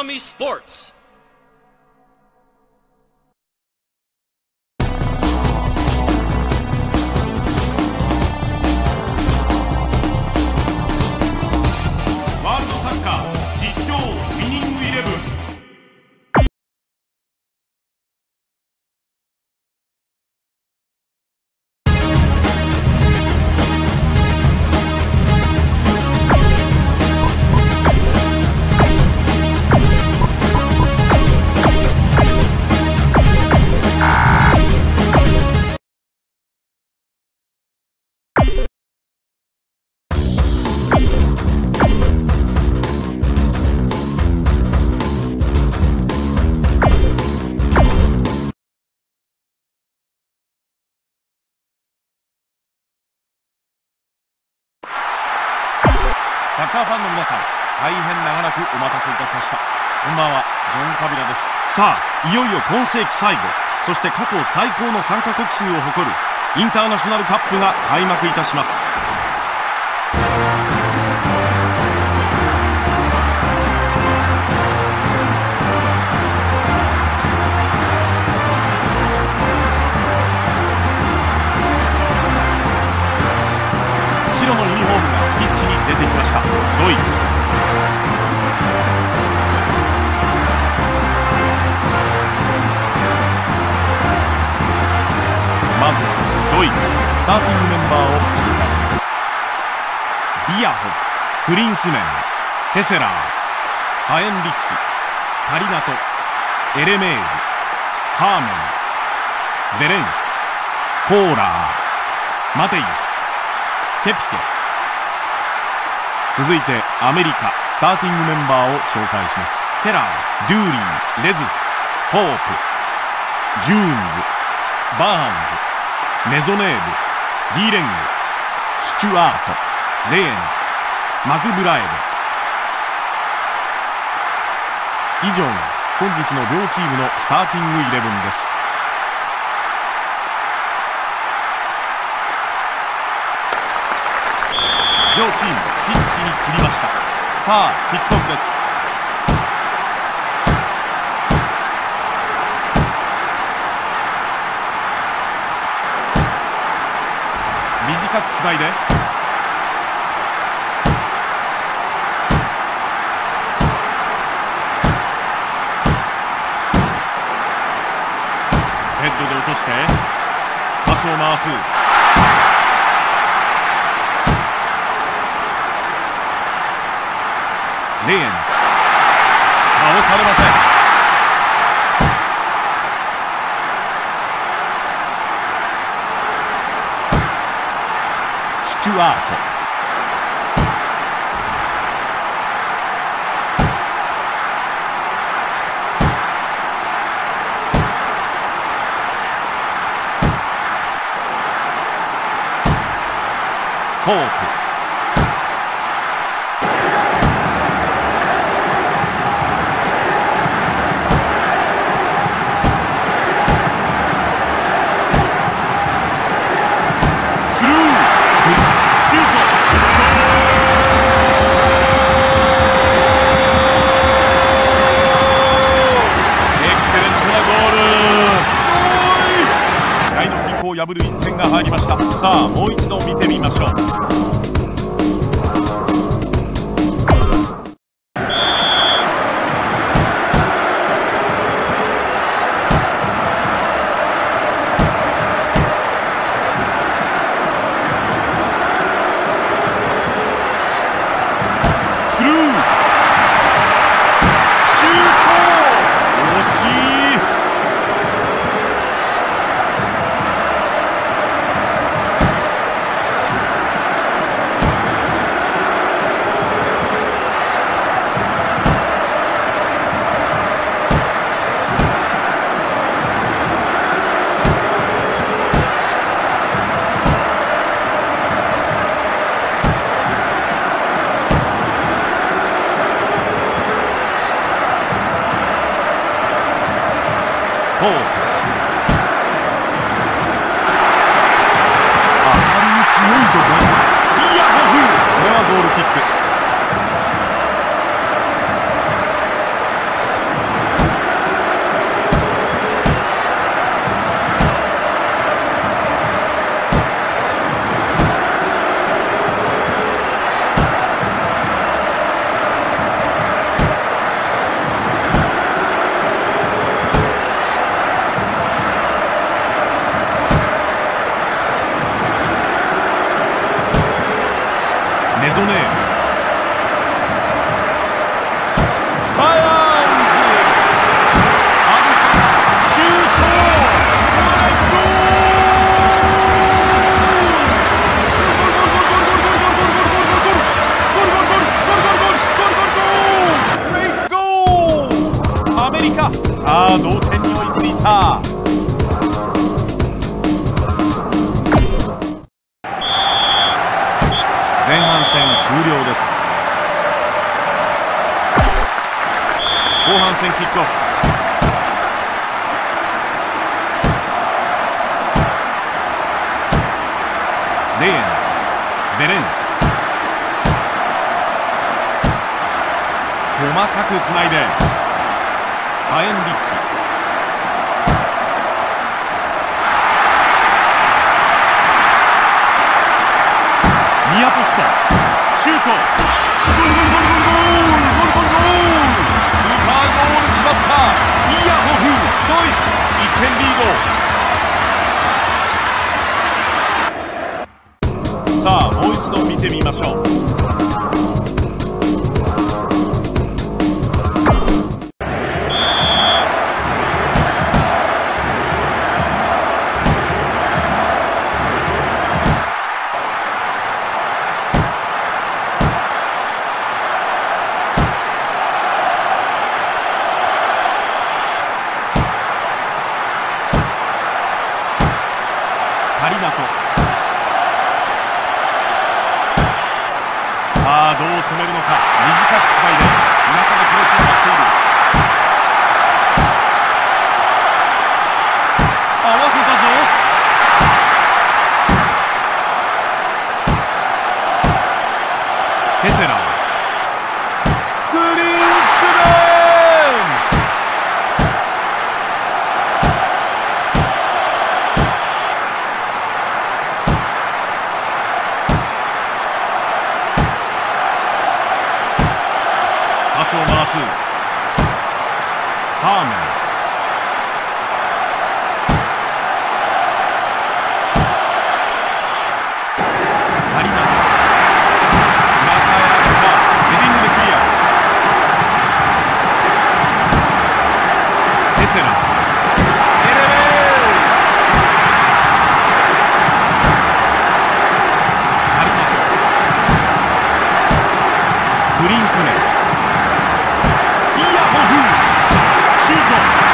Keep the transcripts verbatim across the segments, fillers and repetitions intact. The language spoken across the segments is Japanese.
Konami Sports. ワールドサッカー実況ウイニングイレブン。サッカーファンの皆さん、大変長らくお待たせいたしました。こんばんは、ジョン・カビラです。さあ、いよいよ今世紀最後、そして過去最高の参加国数を誇るインターナショナルカップが開幕いたします。白のユニフォームがピッチに出てきました。ドイツ。まずはドイツスターティングメンバーを紹介します。ビアホフ、クリンスメン、ヘセラー、ハエンリッヒ、タリナト、エレメーズ、ハーメン、ベレンス、コーラー、マテイス、ケピケ。続いてアメリカスターティングメンバーを紹介します。ケラー、ドゥーリー、レズス、ホープ、ジューンズ、バーンズ、メゾネーブ、ディーレング、スチュアート、レーン、マクブラエド。以上が本日の両チームのスターティングイレブンです。両チームピッチに散りました。さあキックオフです。短くつないで、ヘッドで落としてパスを回す。レーン、倒されません。スチュアート、ホープ、破るいってんが入りました。さあもう一度見てみましょう。スルー、シュート、惜しい。 ゾネール、バヤーンズ、アルト、シュート、ゴール、アメリカ、さあ同点に追いついた。前半戦終了です。後半戦キックオフ。レーン、ベレンス、細かくつないでハエンリッヒ、ニアポスト、シュート、ゴールゴールゴールゴールゴールゴールゴールゴール、スーパーゴール決まった。ビアホフ、ドイツいってんリード。さあもう一度見てみましょう。タリナト、さあどう攻めるのか。短くつないで中でクロスが待っている。合わせたぞ。ヘセラー、グリーンスレーン、パスを回す。ハーメン、タリナト、中へ上げた。ヘディングでクリア。ヘセラ、エレレー、タリナト、グリーンスメン、シュート、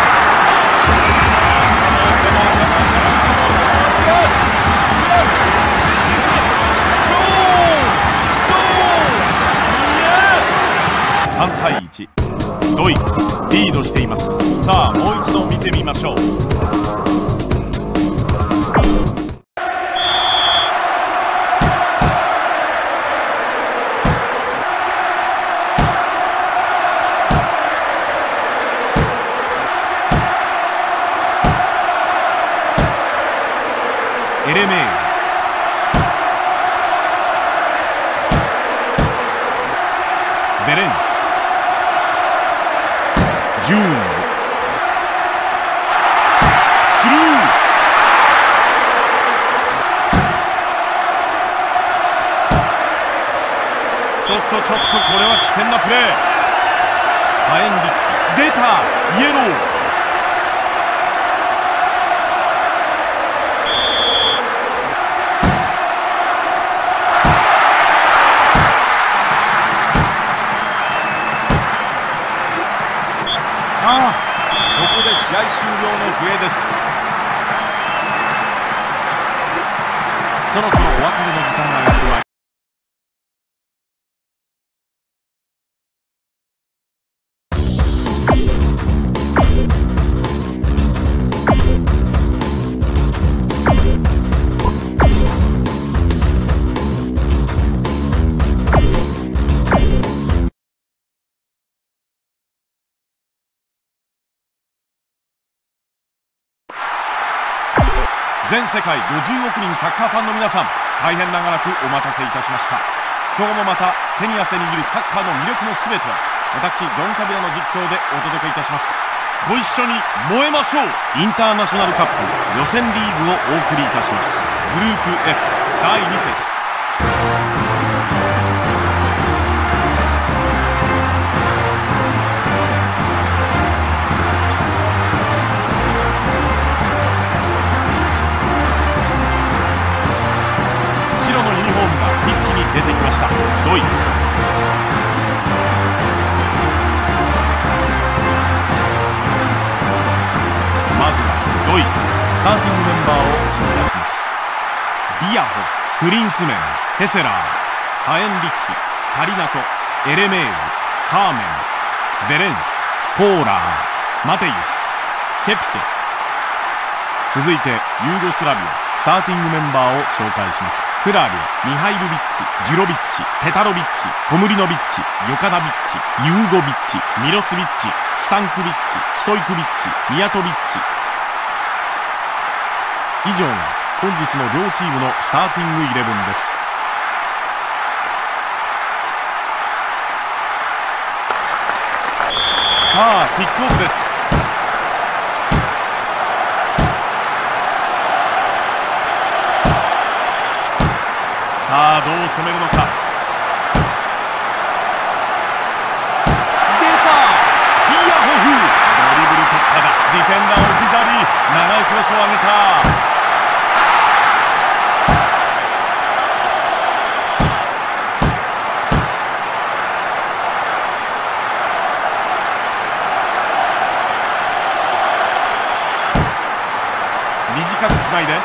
さんたいいち、ドイツリードしています。さあもう一度見てみましょう。エレメーズ、ベレンス、ジューンズ、スルー、ちょっとちょっとこれは危険なプレー。ハエンリッヒ、出た、イエロー。ああ、ここで試合終了の笛です。そろそろお別れの時間がやってまいります。全世界ごじゅうおくにんサッカーファンの皆さん、大変長らくお待たせいたしました。今日もまた手に汗握るサッカーの魅力のすべては私ジョン・カビラの実況でお届けいたします。ご一緒に燃えましょう。インターナショナルカップ予選リーグをお送りいたします。グループ F だいに節。 出てきました。ドイツ。まずはドイツスターティングメンバーを紹介します。ビアホフ、クリンスメン、ヘセラー、ハエンリッヒ、パリナト、エレメーズ、ハーメン、ベレンス、コーラー、マテイス、ケピテ。続いてユーゴスラビアスターティングメンバーを紹介します。クラーリア、ミハイルビッチ、ジュロビッチ、ペタロビッチ、コムリノビッチ、ヨカナビッチ、ユーゴビッチ、ミロスビッチ、スタンクビッチ、ストイクビッチ、ミヤトビッチ。以上が本日の両チームのスターティングイレブンです。さあキックオフです。さあどう攻めるのか。出た、ビアホフ、ドリブル突破だ。ディフェンダーを置き去り、長いクロスを上げた。短くつないで、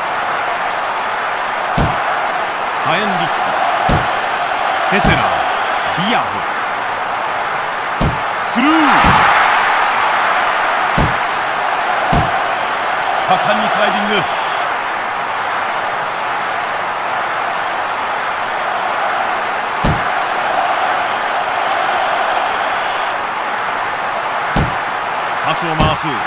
ハエンリッヒ、ヘセラー、ビアホフ、スルー、果敢にスライディング。パスを回す。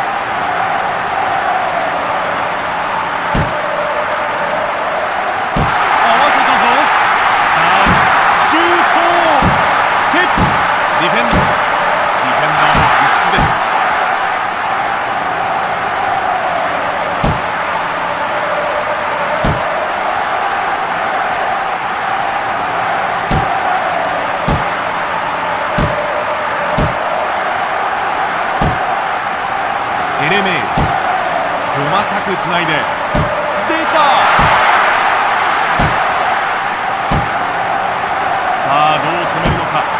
ディフェンダー、ディフェンダーも必死です。エレメーズ、細かくつないで、出た。さあどう攻めるのか。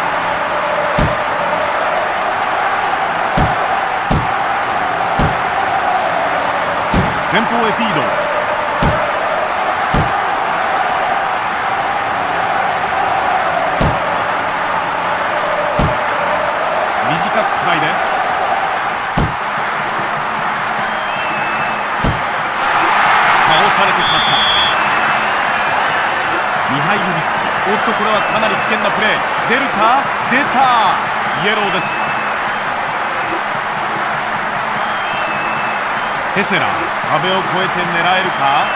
前方へフィード。短くつないで、倒されてしまった。ミハイルビッチ、おっとこれはかなり危険なプレー。出るか、出た。イエローです。ヘセラー、壁を越えて狙えるか。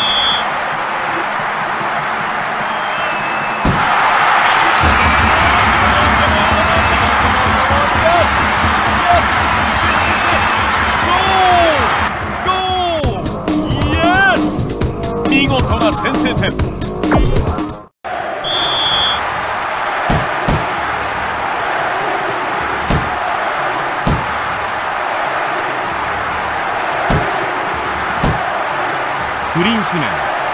見事な先制点。クリンスメン、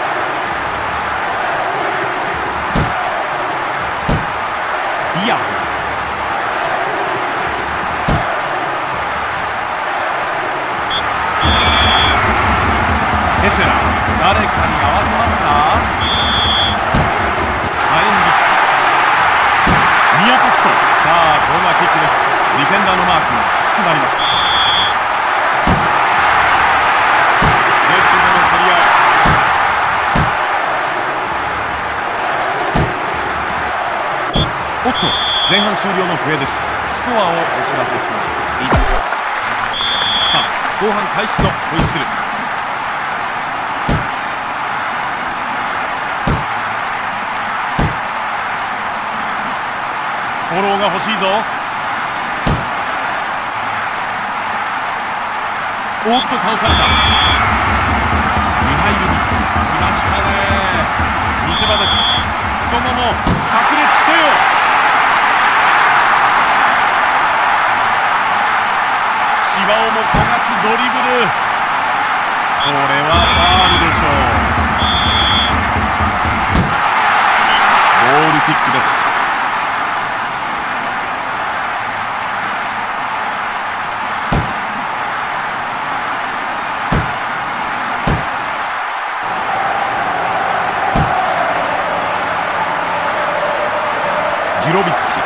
ビアホフ、ヘセラー、誰かに合わせますか。ハエンリッヒ、ニアポスト。さあコーナーキックです。ディフェンダーのマークがきつくなります。レフトでの競り合い。おっと前半終了の笛です。スコアをお知らせします。さあ後半開始のホイッスル。フォローが欲しいぞ。おっと倒された。ミハイルビッチ、来ましたね。見せ場です。太もも炸裂せよ。芝をも焦がすドリブル。これはファウルでしょう。 ックです。ジロビッチ、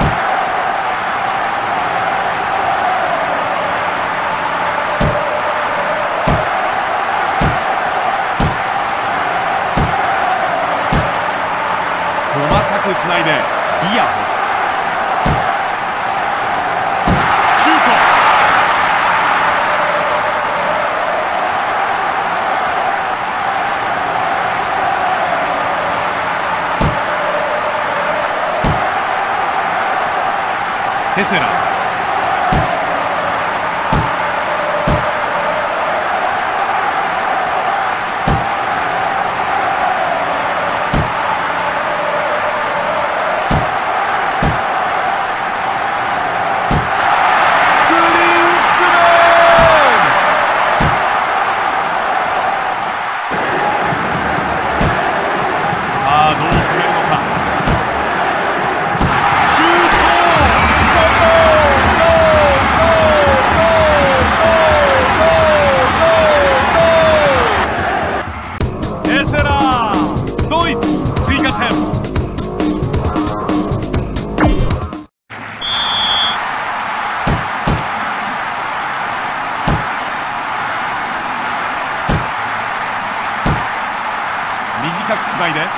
細かくつないでビアホフ、シュート、ヘセラ、短くつないで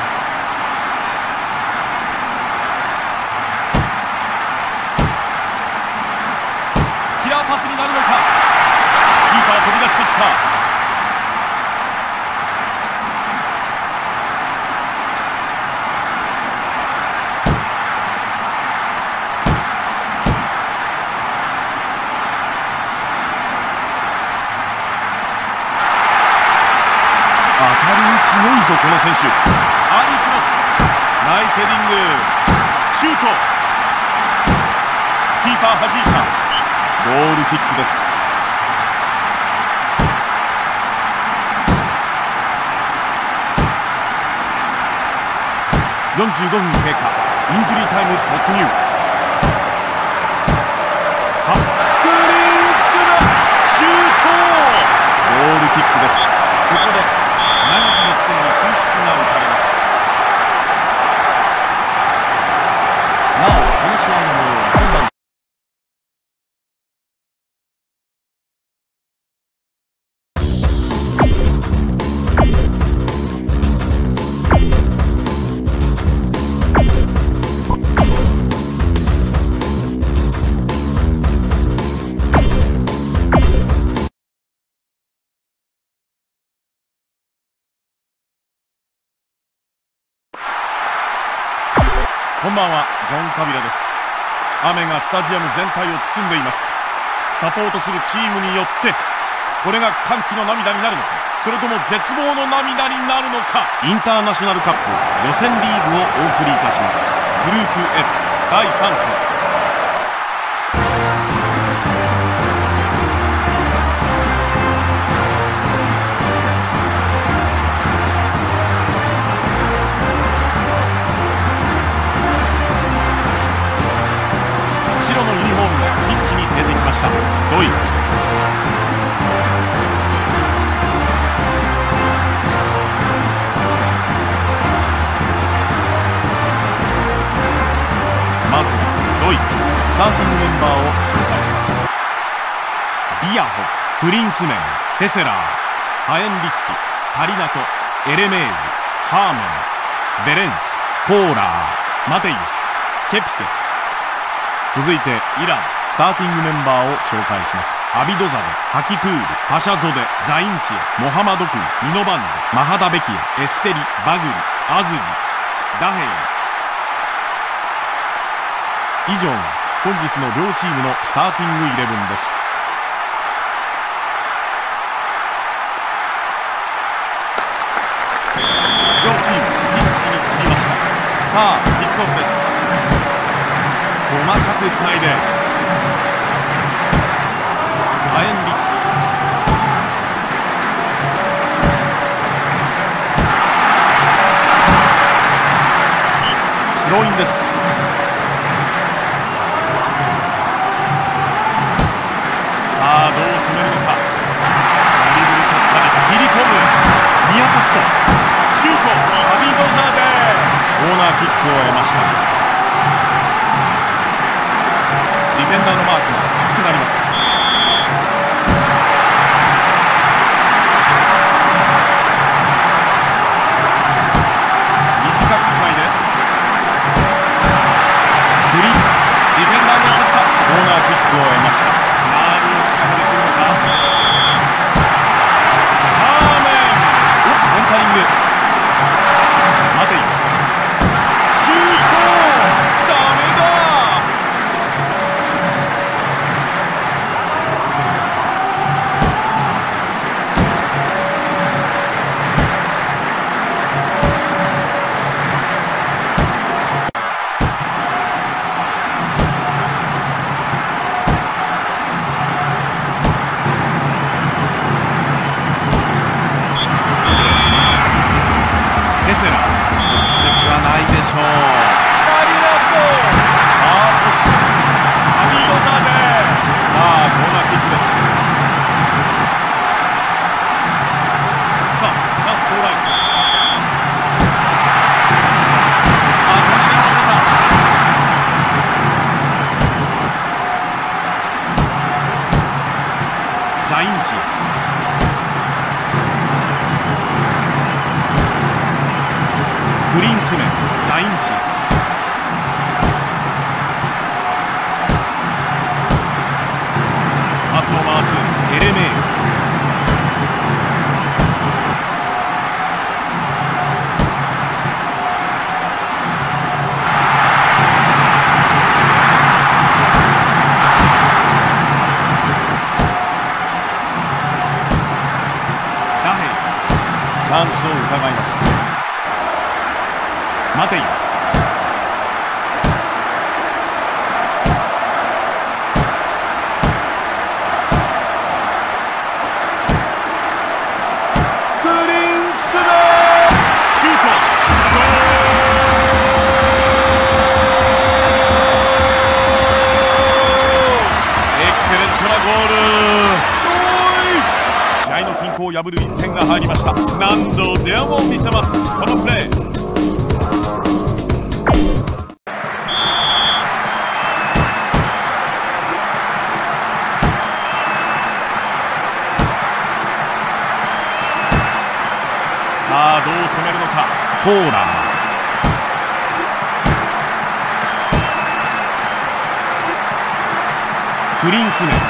キラーパスになるのか。キーパー飛び出してきた。当たりに強いぞこの選手。アーリークロス、ナイスヘディング、シュート、キーパーはじいた。ゴールキックです。よんじゅうごふん経過、インジュリータイム突入。ハックリンスラシュート、ゴールキックです。ここで長き熱戦に進出が打たれます。なおこの試合の模様は本番こんばんは、ジョン・カビラです。雨がスタジアム全体を包んでいます。サポートするチームによってこれが歓喜の涙になるのか、それとも絶望の涙になるのか。インターナショナルカップ予選リーグをお送りいたします。グループ F だいさん節。白のユニフォームがピッチに出てきました。ドイツ。まずはドイツスターティングメンバーを紹介します。ビアホフ、クリンスメン、ヘセラー、ハエンリッヒ、パリナト、エレメーズ、ハーメン、ベレンス、コーラー、マテイス、ケピケ。続いてイランスターティングメンバーを紹介します。アビドザデ、ハキプール、パシャゾデ、ザインチエ、モハマドクイ、ミノバンデ、マハダベキア、エステリ、バグリ、アズジ、ダヘイ。以上が本日の両チームのスターティングイレブンです。両チームピッチに散りました。さあキックオフです。細かくつないでハエンリッヒ、 ローインです。さあどう攻めるのか。ドリブル突破で切り込むニアポストシュート。アビードザーでコーナーキックを得ました。ディフェンダーのマークがきつくなります。短くつないでフリー、ディフェンダーに当たった。コーナーキックを得ました。何を仕掛けてくるのか。アーメン。お、センタリング。待ています。シュート。ダメだ。ヘセラ、直接はないでしょう。パリナト、アーポスト、アビードザーで、さあコーナーキックです。さあチャンス到来。あ、これに合わせた。ザインチ。グリーンスメン、ザインチ。パスを回すエレメール。ダヘイ、チャンスを伺います。待ています。グリーンスメン、シュート。ゴール。エクセレントなゴール。試合の均衡を破るいってんが入りました。何度でも見せます、このプレー。さあどう攻めるのか。コーラー、グリーンスメン、出た。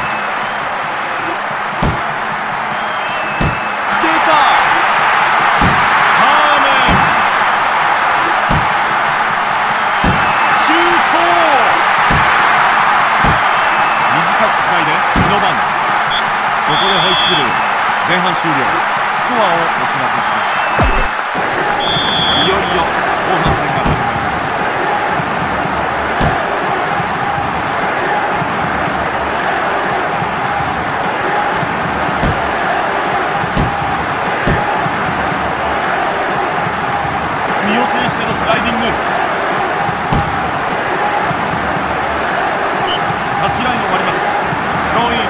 ハーメン、シュート。短くつないでにばん。ここでホイッスル。前半終了。スコアをお知らせします。いよいよ後半戦が始まります。身を挺してのスライディング。タッチラインを割ります。スローイン。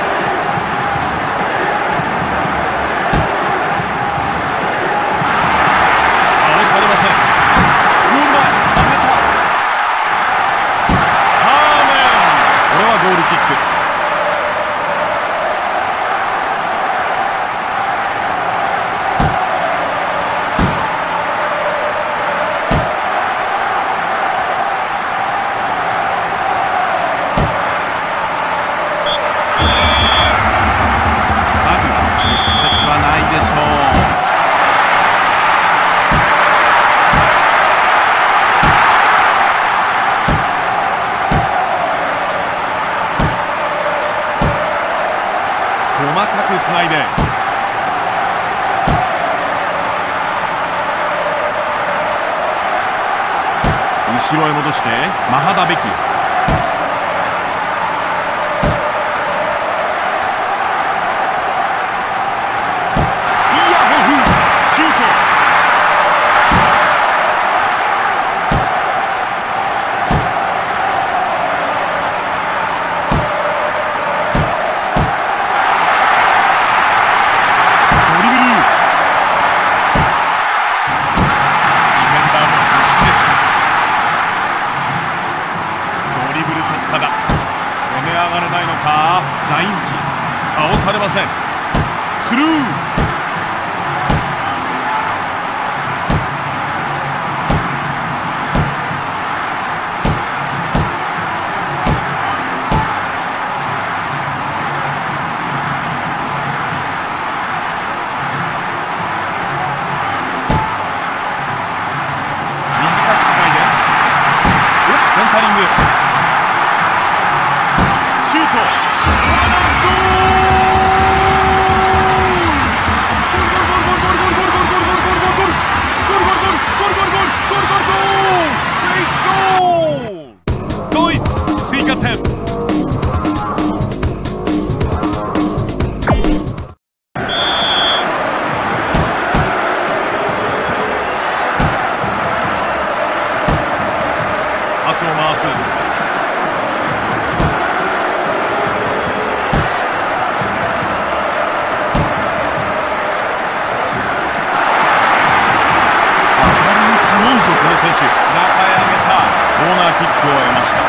つないで後ろへ戻してマハダベキ。 せん。スルー。センタリング、シュート、ドイツ追加点。パスを回す。強いぞこの選手。中へ上げた。コーナーキックを得ました。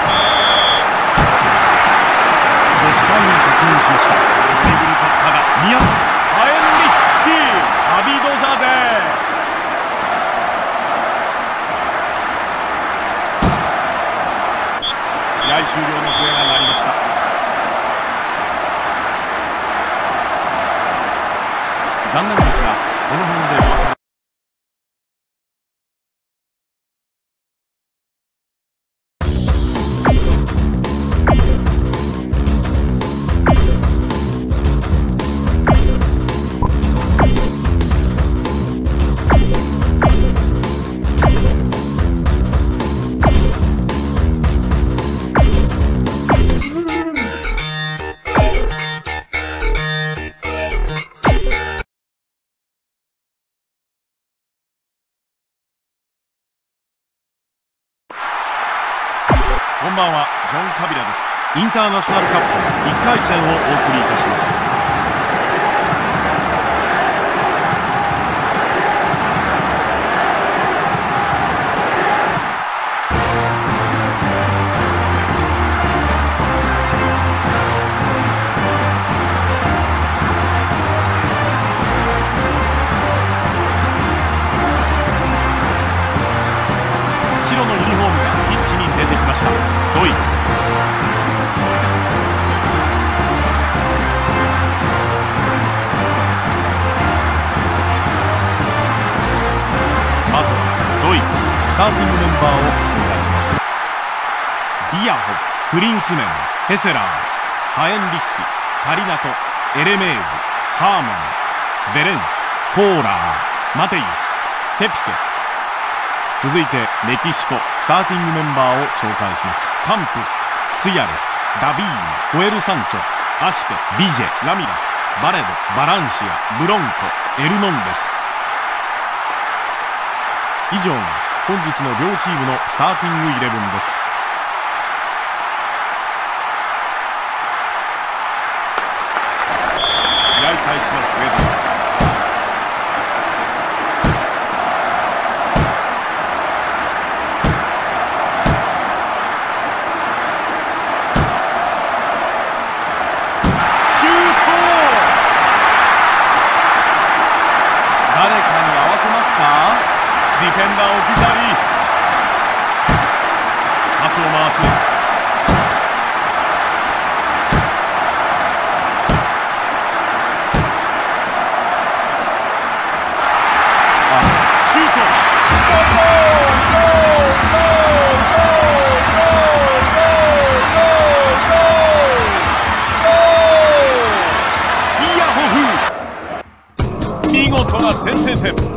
ご視点に突入しました。ドリブル突破が見合う。ハエンリッヒアビドザデ。試合終了の笛が鳴りました。残念ですがこの辺でお別れ。こんばんは、ジョン・カビラです。インターナショナルカップいっかい戦をお送りいたします。白のユニフォームがピッチに出てきました。ドイツ。まずはドイツスターティングメンバーを紹介します。ビアホフ、クリンスメン、ヘセラー、ハエンリッヒ、タリナト、エレメーズ、ハーモン、ベレンス、コーラー、マテイス、ケピケ。続いてメキシコスターティングメンバーを紹介します。カンプス、スヤレス、ダビーニ、ホエル・サンチョス、アシペ、ビジェ、ラミラス、バレド、バランシア、ブロンコ、エルノンデス。以上が本日の両チームのスターティングイレブンです。試合開始の笛です。誰かに合わせますか。ディフェンダー置き去り。パスを回す。あ、シュート。ゴーゴーゴーゴーゴーゴーゴーゴーゴーゴー。イヤホフ。見事な先制点。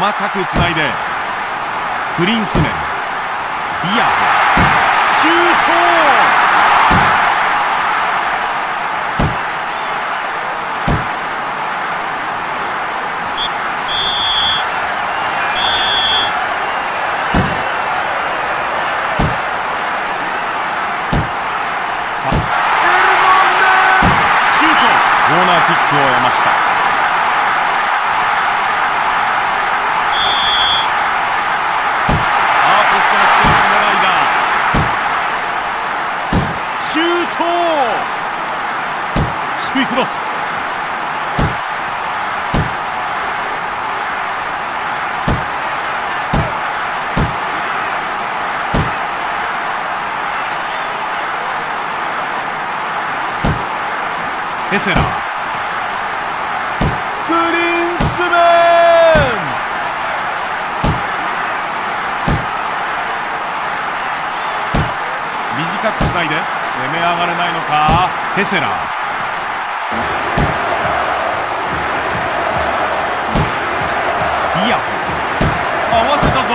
細かくつないでクリンスメン、ビアホ、シュート。コーナーキックを得ました。ファーポストのスペース狙いだ。シュート。低いクロス。ヘセラー、クリンスメン。短くつないで攻め上がれないのか。ヘセラー、ビアホフ、合わせたぞ。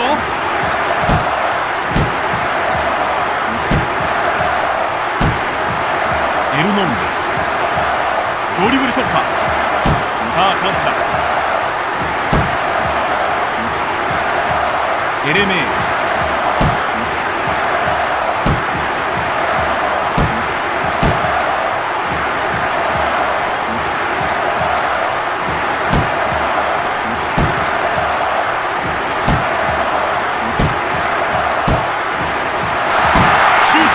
エルノンデス、ドリブル突破。さあチャンスだ。エレメーズ、シュート。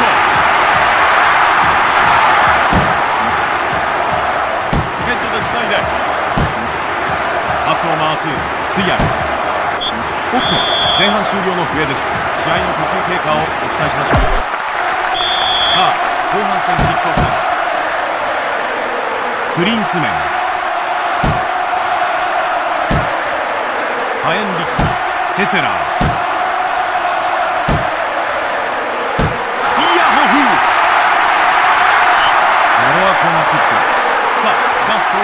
ヘッドでつないでパスを回すスイアレス。おっと、前半終了の笛です。試合の途中経過をお伝えしましょう。さあ後半戦キックオフです。クリンスメン、ハエンリッヒ、ヘセラー、ビアホフ。これはコーナーキック。さあチャンス到来。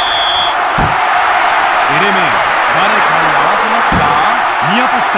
エレメーズ、誰かに合わせますか。ニアポスト。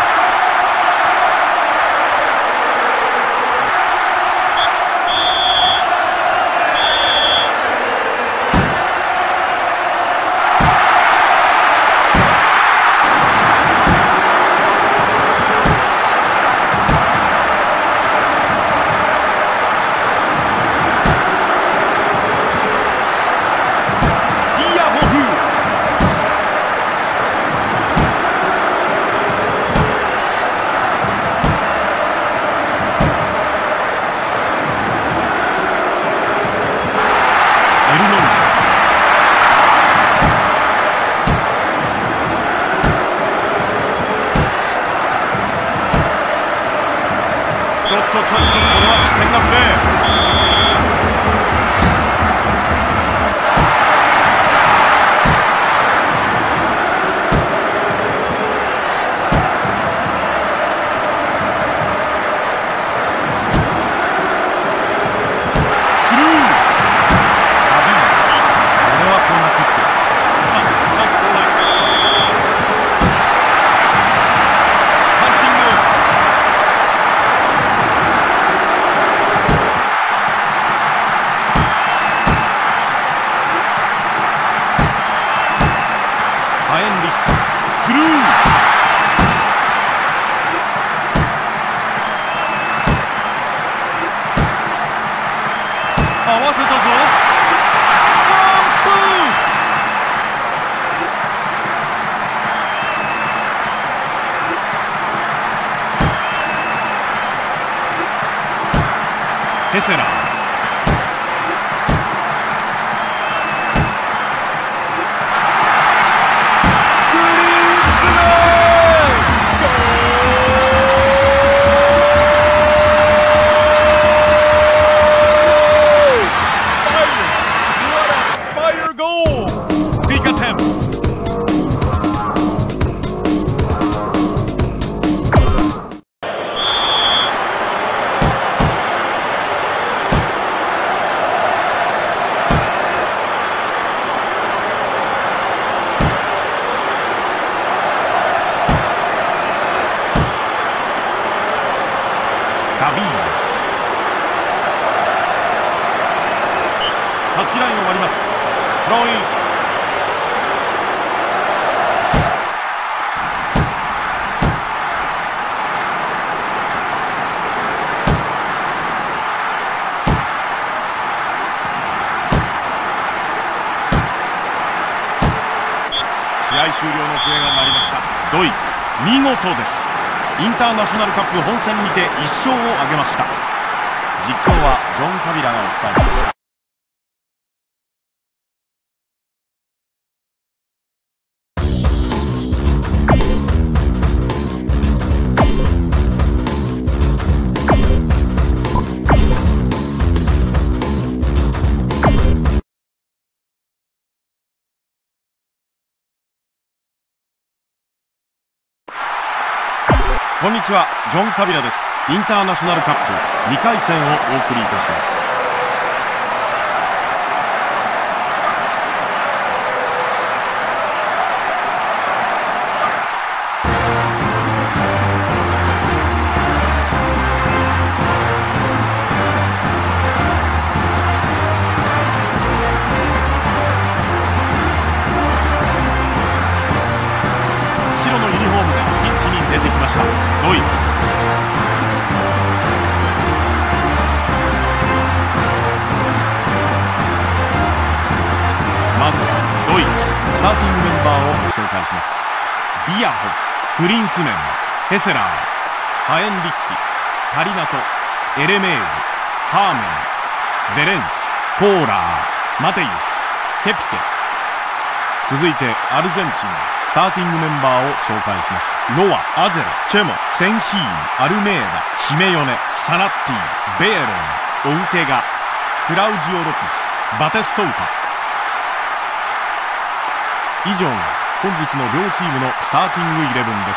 ちょっとちょっとこれは危険なプレー。スルー。これはコーナーキック。さあチャンス到来。パンチング。スルー。合わせたぞ。ワンプース。ヘセラー、 ダビード。タッチラインを割ります。スローイン。試合終了の笛が鳴りました。ドイツ見事です。インターナショナルカップ本戦にていっ勝を挙げました。実況はジョン・カビラがお伝えしました。こんにちは、ジョン・カビラです。インターナショナルカップにかい戦をお送りいたします。白のユニフォームでピッチに出てきました。ドイツ。まずはドイツスターティングメンバーをご紹介します。ビアホフ、クリンスメン、ヘセラー、ハエンリッヒ、タリナト、エレメーズ、ハーメン、ベレンス、コーラー、マテイス、ケピケ。続いてアルゼンチンスターティングメンバーを紹介します。ロア、アゼロ、チェモ、センシーン、アルメーダ、シメヨネ、サナッティ、ベエロン、オウテガ、クラウジオ・ロピス、バテストウタ。以上が本日の両チームのスターティングイレブンです。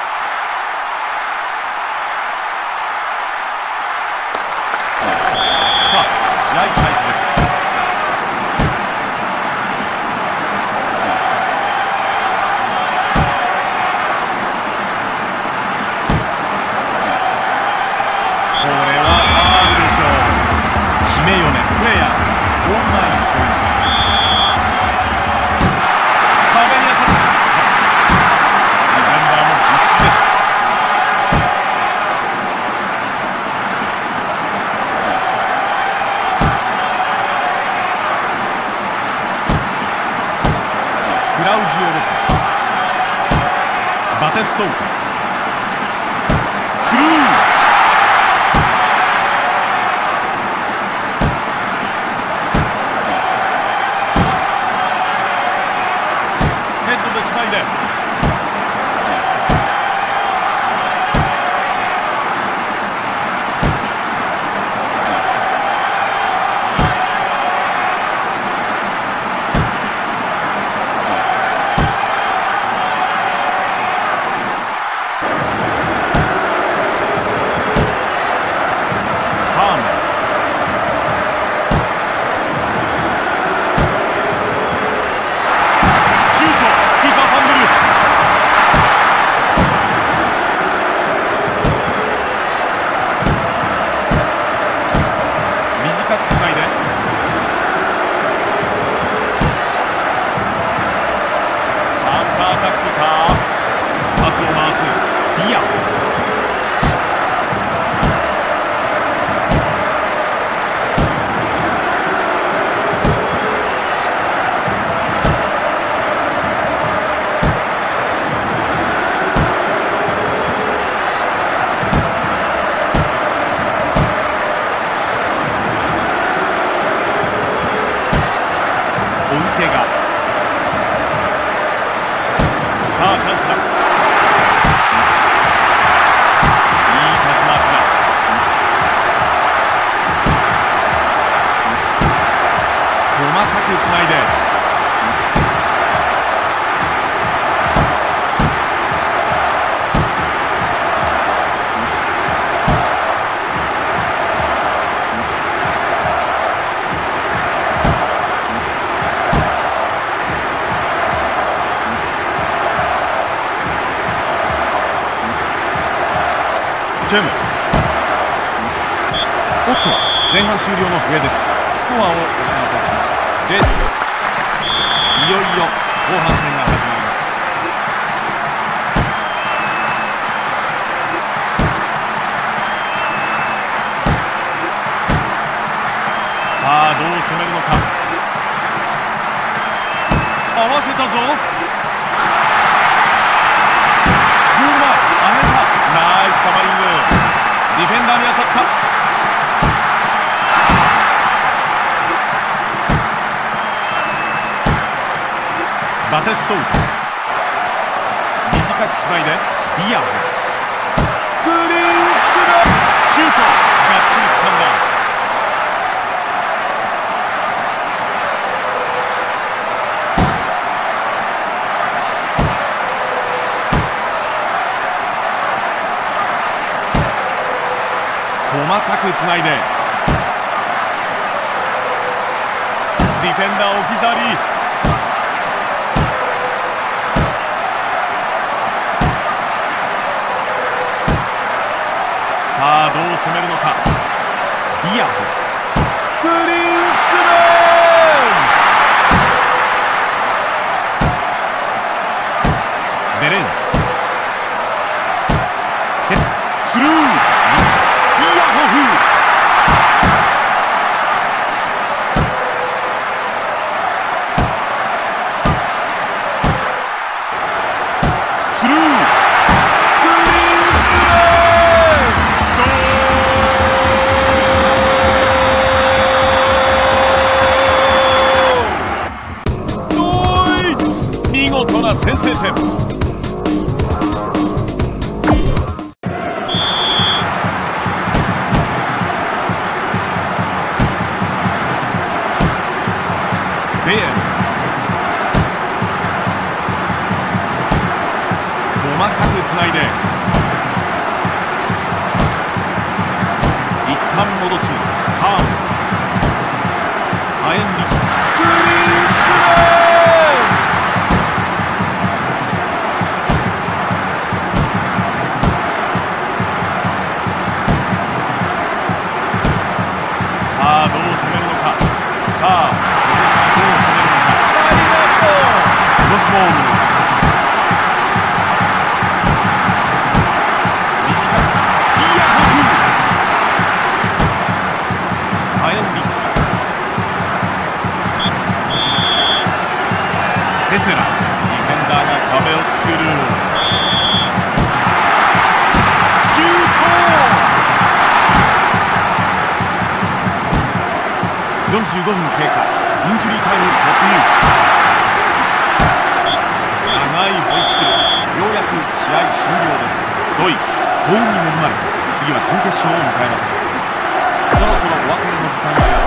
さあ、試合開始です。これはファウルでしょう。シメヨネ、プレイヤー、ゴール前に襲います。壁に当たった。ディフェンダーも必死です。クラウジオ・ロペス、バテストウタ、スルー。つないでハーメン、シュート、キーパーファンブル。短くつないでカウンターアタックか。パスを回すビア。オウテガ。さあチャンスだ。いいパス回しだ。細かくつないでチェモ、 おっと、前半終了の笛です。スコアをお知らせします。で、いよいよ後半戦が始まります。さあ、どう攻めるのか。合わせたぞ。ゴール前、上げた。ナイスカバーリング。ディフェンダーに当たった。バテストウト、短くつないでビアホ、グリーンスラー、シュート、がっちりつかんだ。細かくつないでディフェンダー置き去り。さあ、どう攻めるのか。ビアホ、グリーンスラー、ベレンス、ヘッスルー、ビアホフ、スルー、グリーンスラー、見事な先制点。ベエル、細かくつないで一旦戻す。ハーム、ハエンリヒ、グリーンスラー、さあ、どう攻めるのか。さあ、どう攻めるのか。ありがとう。クロスボール。短く。いや、ホフ。ハエンリヒ。テセラ。ディフェンダーが壁を作る。シュート。よんじゅうごふん経過、インジュリータイム突入。長いホイッスル、ようやく試合終了です。ドイツ、ゴールに恵まれ、次は準決勝を迎えます。そろそろお別れの時間がやって。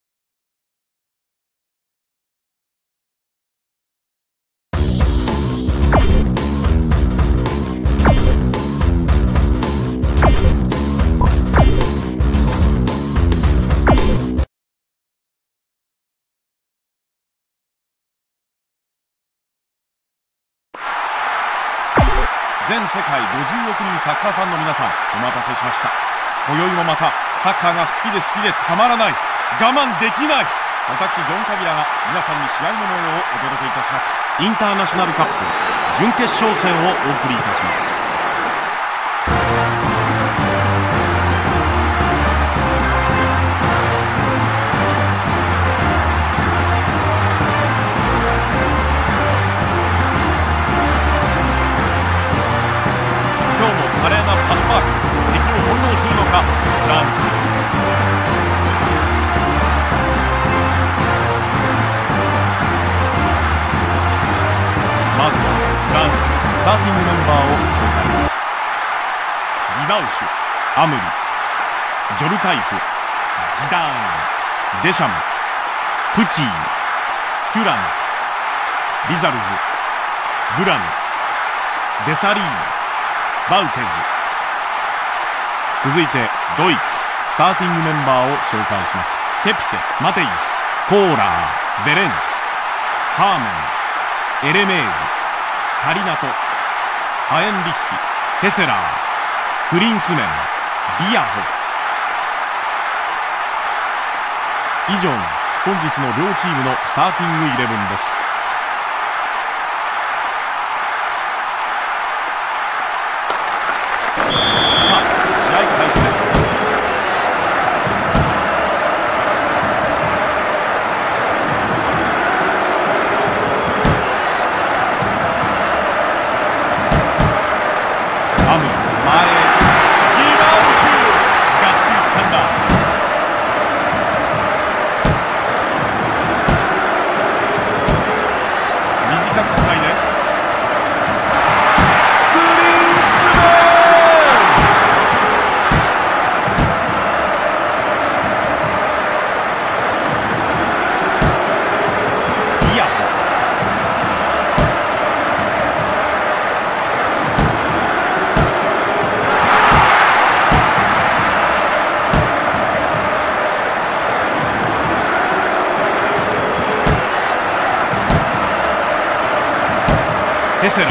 全世界ごじゅうおくにんサッカーファンの皆さん、お待たせしました。今宵もまたサッカーが好きで好きでたまらない、我慢できない、私ジョン・カビラが皆さんに試合の模様をお届けいたします。インターナショナルカップ準決勝戦をお送りいたします。華麗なパスワーク、敵を翻弄するのかフランス。まずはフランススターティングメンバーを紹介します。ギバウシュ、アムリ、ジョルカイフ、ジダーン、デシャム、プチー、テュラム、リザルズ、ブラム、デサリー、バウテズ。続いてドイツスターティングメンバーを紹介します。ケピテ、マテイス、コーラー、ベレンス、ハーメン、エレメーズ、タリナト、ハエンリッヒ、ヘセラー、クリンスメン、ビアホフ。 以上が本日の両チームのスターティングイレブンです。さあ試合開始です。アム前へリバウンドシュート、がっちり掴んだ。短くつないでグリーンスメン、イヤホンヘセラ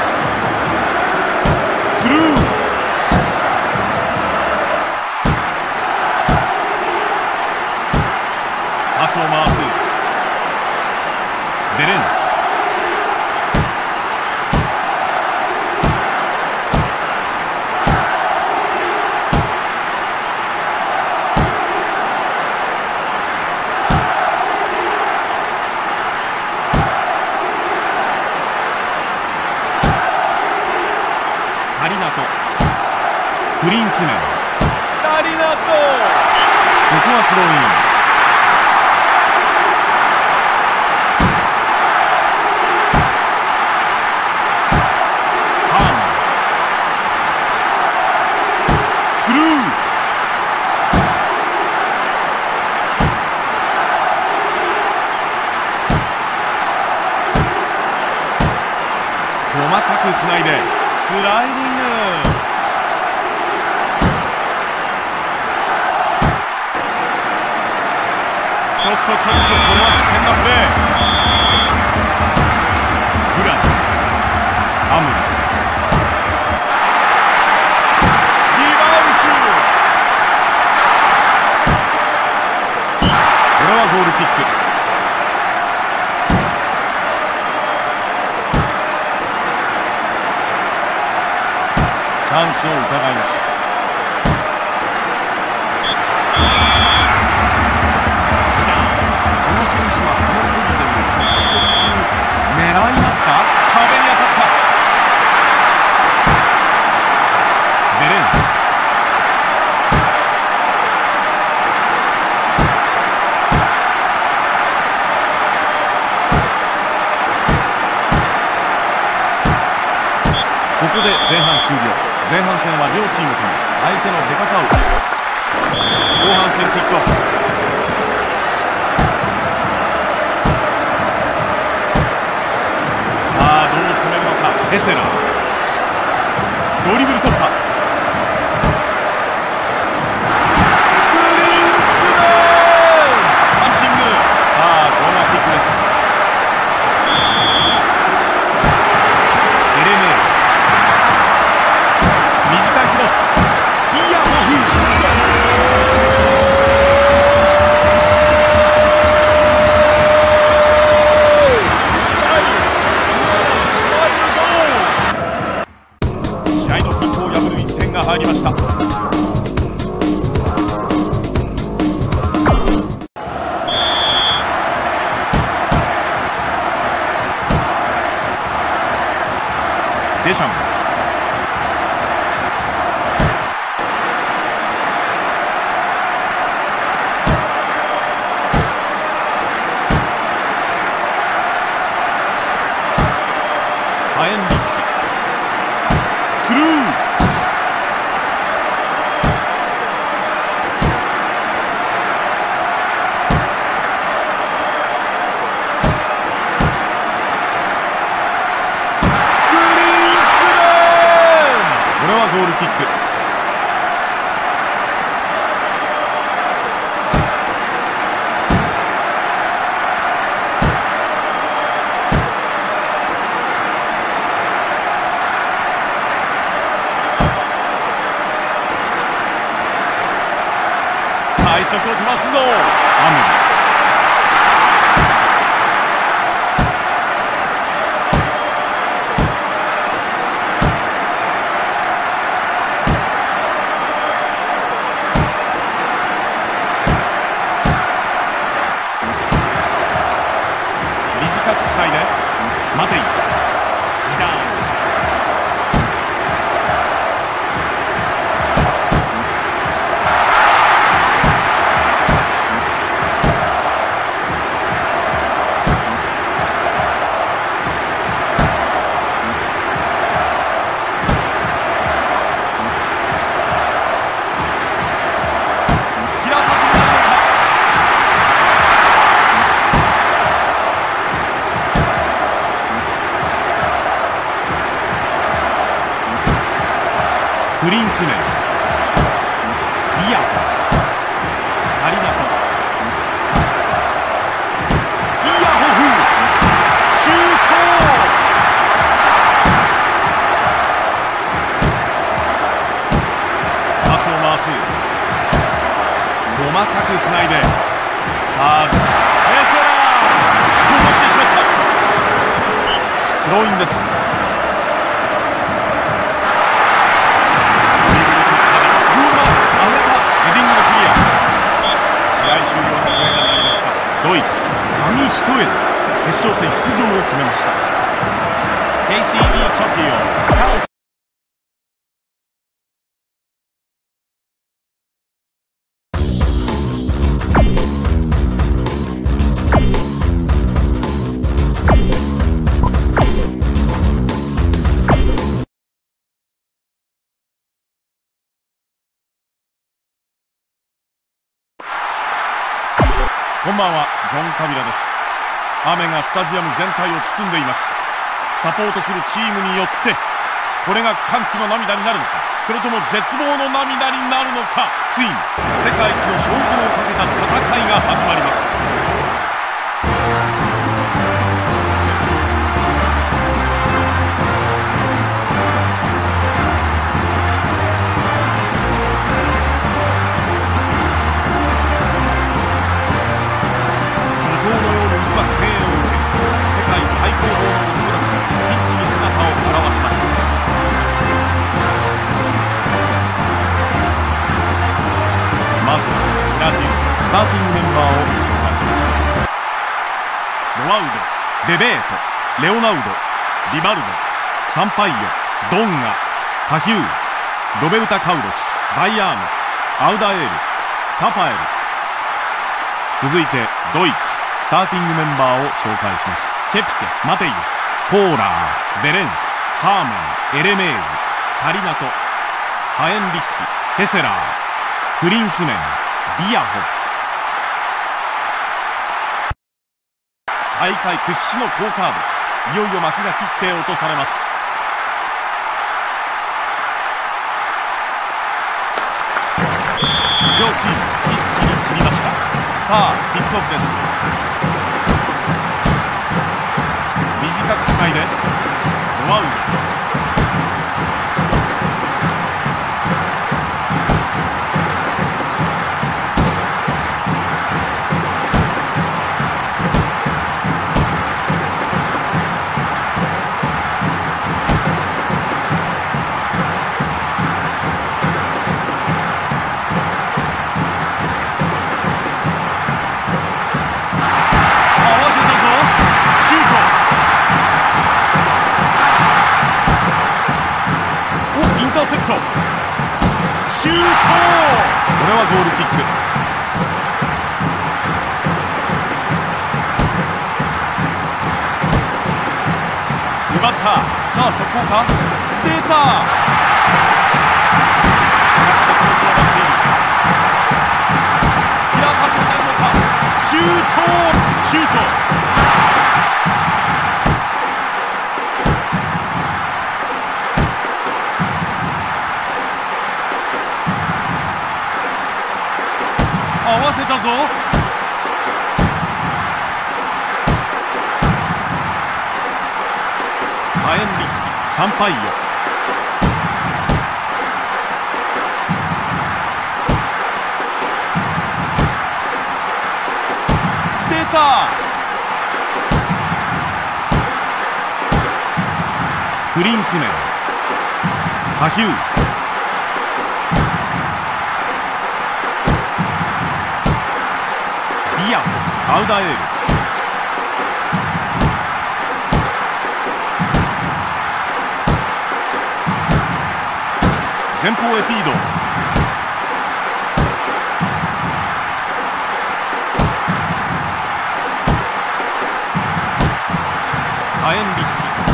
スルー、パスを回すベレンス、タリナト、クリーンスメン、タリナト、ここはスローイン。ハーマンスルー、細かくつないでスライディング、ちょっとちょっとこれは危険なプレー。グラン、アムリバウンドシュート、これはゴールキック。チャンスを伺います。この選手はこの距離でも直接狙いますか。壁に当たった。ベレンス、ここで前半終了。前半戦は両チームとも相手の出方を、後半戦キックオフ。さあどう攻めるのか。ヘセラドリブル突破、グリーンスメン、パンチング。さあコーナーキックです。エレメール、短いクロス、イヤホフ、 快速を飛ばすぞ。アムリ。短くつないでマテイス、ジダーン。クリンスメン、ビア、タリナト、イヤホフ、シュート。パスを回す。細かくつないで、さあエセラー、こぼしてしまった。スローインです。ドイツ、紙一重で決勝戦出場を決めました。 ケーシービー トキオ。こんばんは、ジョン・カビラです。雨がスタジアム全体を包んでいます。サポートするチームによってこれが歓喜の涙になるのか、それとも絶望の涙になるのか。ついに世界一の称号をかけた戦いが始まります。スターティングメンバーを紹介します。ロワウド、ベベート、レオナウド、リバルド、サンパイヨ、ドンガ、タヒュー、ロベルタ・カウロス、バイアーノ、アウダエール、タファエル。続いてドイツスターティングメンバーを紹介します。ケピケ、マテイス、コーラー、ベレンス、ハーマン、エレメーズ、タリナト、ハエンリッヒ、ヘセラー、クリンスメン、ビアホフ。大会屈指の好カード、いよいよ幕が切って落とされます。両チームピッチに散りました。さあキックオフです。短くつないでロワウド、セット、シュート。これはゴールキック。奪った。さあ速攻か、出た。中でクロスを待っている。キラーパスになるのか。シュート、シュート。合わせたぞ。ハエンリッヒ、サンパイヨ、 た。クリンスメン、下ヒュー、ビアホフ、アウダエール、前方へフィード。ハエンリッヒ、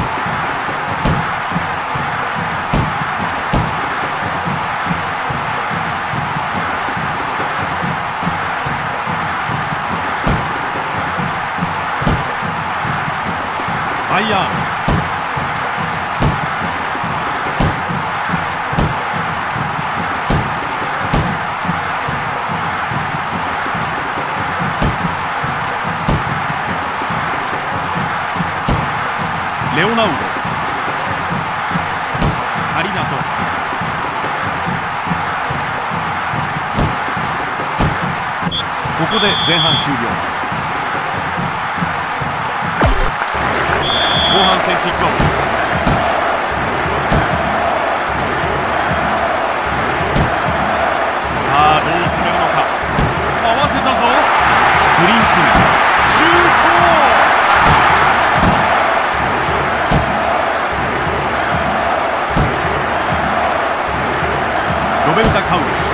バイヤーン、レオナウド、カリナト、ここで前半終了。後半戦キックオフ。さあどう攻めるのか。合わせたぞ。グリーンスメン、シュート。ロベルタ・カウルス、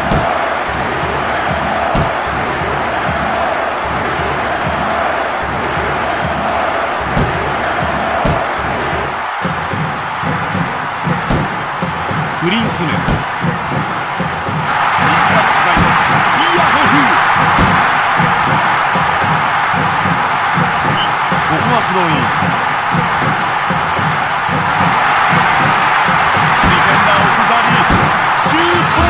グリーンスメン、短くつないでビアホフ。ここはスローイン。ディフェンダーを置くざり、シュート。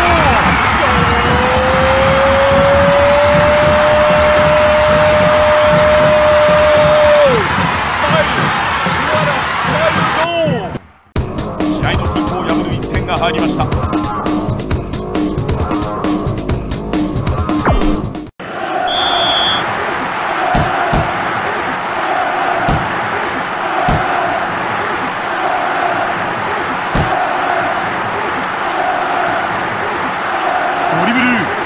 試合の均衡を破るいってんが入りました。ドリブル、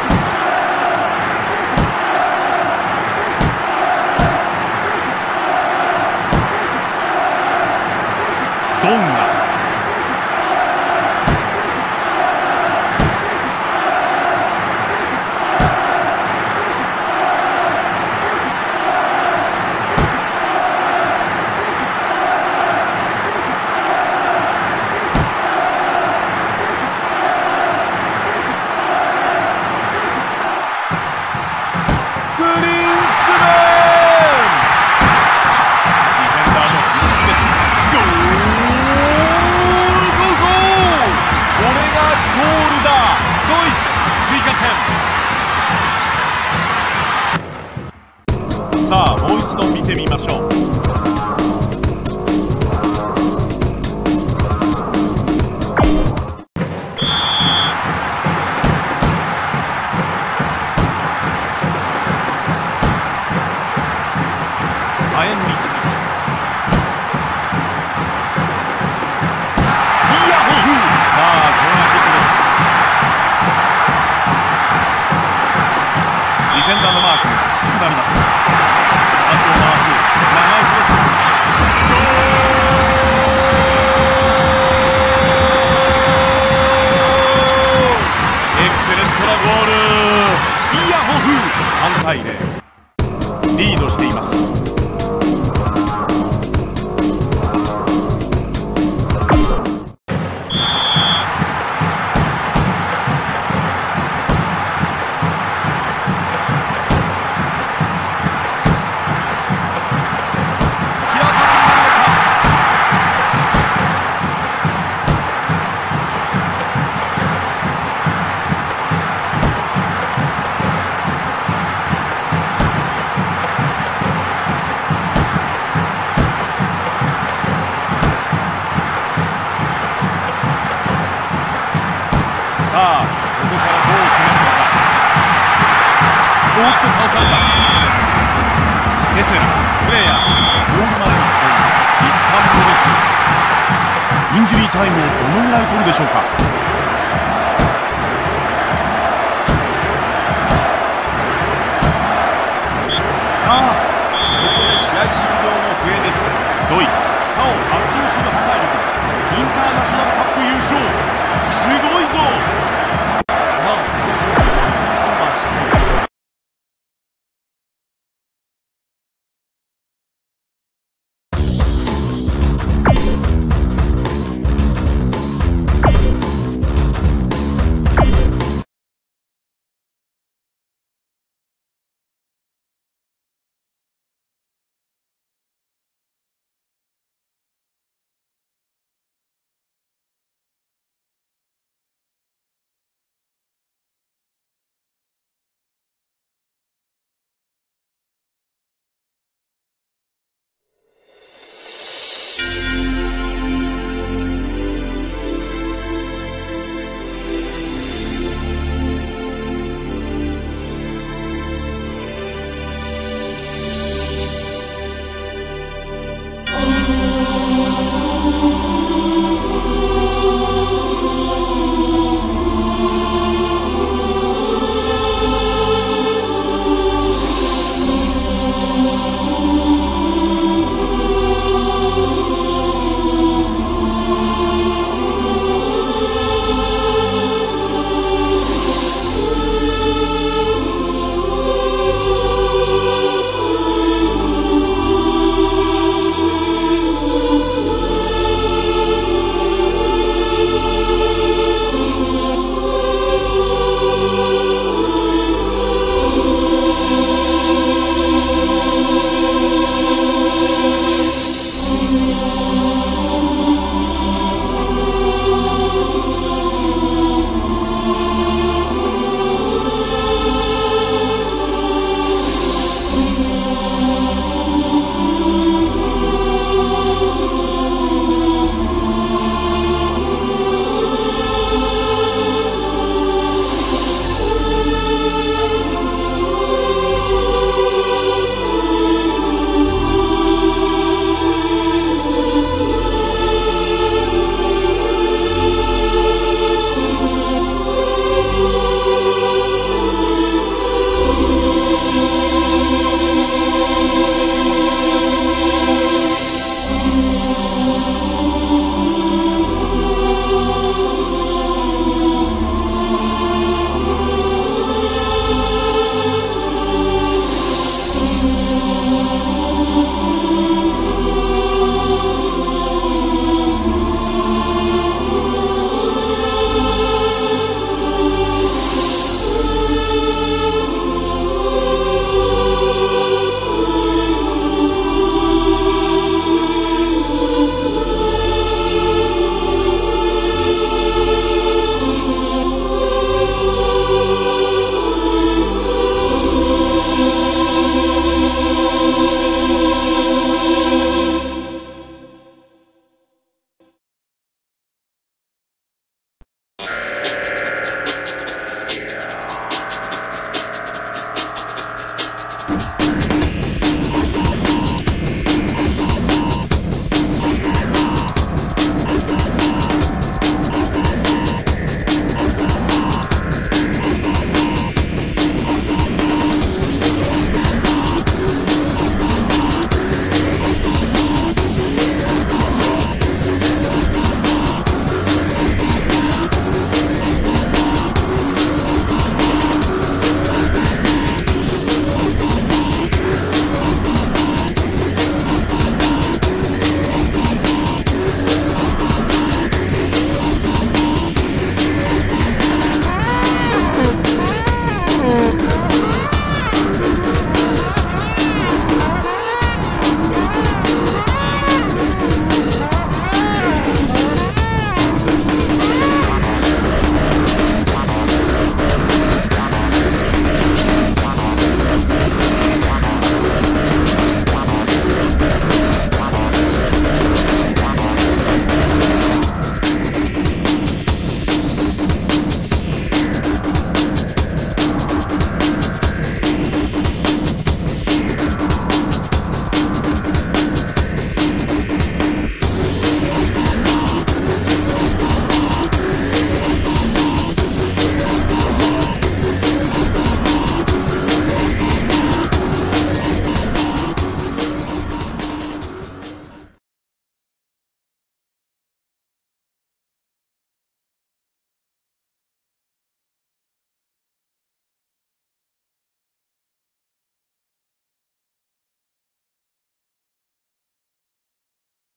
ドンガ、さあもう一度見てみましょう。ハエンリッヒ、ビアホフ。さあコーナーキックです。ディフェンダーのマークがきつくなります。足を回す長いクロス。エクセレントなゴール。ビアホフ。さんたいゼロ、リードしています。さあここからどう攻めるのか。おっと倒された。 ヘセラ、プレーヤーゴール前に伝えます。一旦戻す。インジュリータイムをどのぐらい取るでしょうか。